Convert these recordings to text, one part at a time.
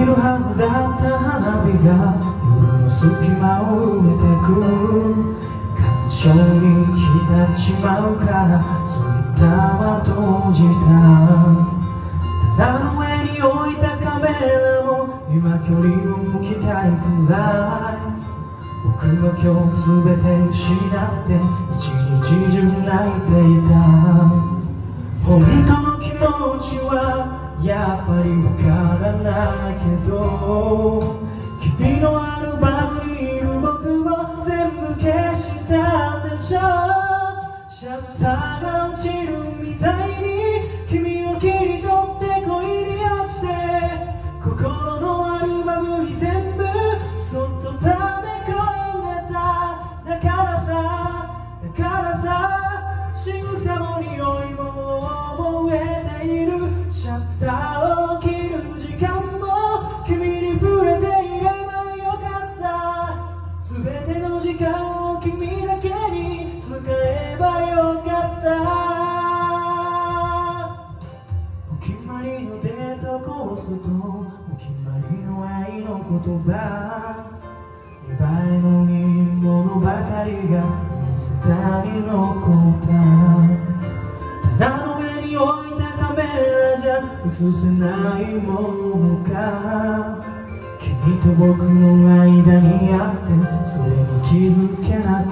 るはずだった花火が夜の隙間を埋めてく。感傷に浸っちまうからそういったは閉じた。棚の上に置いたカメラも今距離を置きたいくらい。僕は今日全て失って一日中泣いていた。本当の気持ちはやっぱりわからないけど、君のアルバムにいる僕を全部消したんでしょ。シャッターが落ちるみたいに君を切り取って恋に落ちて、心のアルバムに全部そっと溜め込んでた。だからさ仕草も匂いも覚えている。シャッターを切る時間も君に触れていればよかった。全ての時間を君だけに使えばよかった。お決まりのデートコースとお決まりの愛の言葉、見栄えのいいものばかりがインスタに残った。棚の上に置いたカメラじゃ映せないものか。君と僕の間にあってそれに気づけなかった。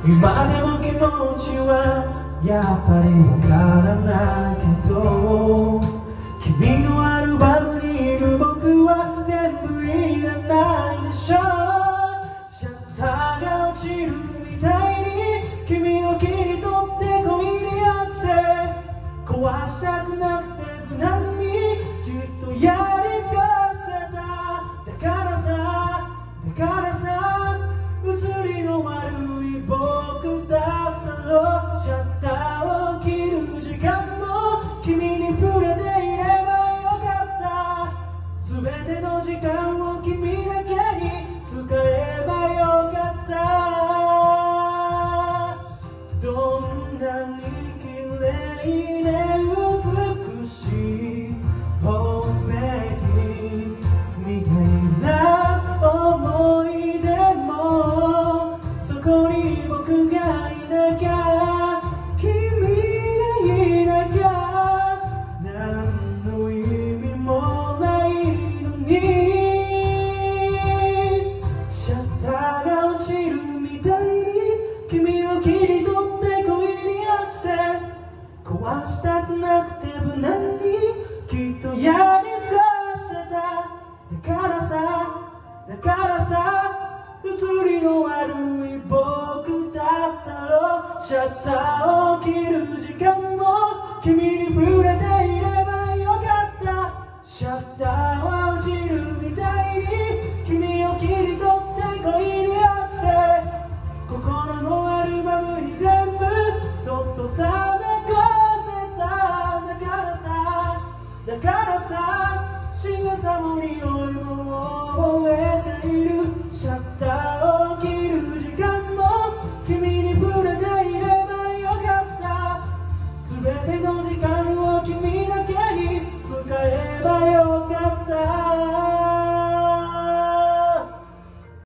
今でも気持ちはやっぱりわからないけど、君のアルバムにいる僕は全部いらないでしょ。シャッターが落ちるみたいに君を切り取って恋に落ちて、壊したくなくて無難にきっとやり過ごしてた。だからさ映りの悪い僕だったろ。シャッターを切る時間も君に触れていればよかった。全ての時間を君だけに使えばよかった。どんなに綺麗で美しい宝石みたいな思い出も、そこに僕がいなきゃ君がいなきゃ何の意味もないのに。シャッターが落ちるみたいに君を切り取って恋に落ちて、壊したくなくて無難にきっとやり過ごしてた。だからさ映りの悪い僕だったろ。シャッターを切る時間も君に触れていればよかった。シャッターは落ちるみたいに君を切り取って恋に落ちて、心のアルバムに全部そっと溜め込んでた。だからさ仕草も匂いも覚えて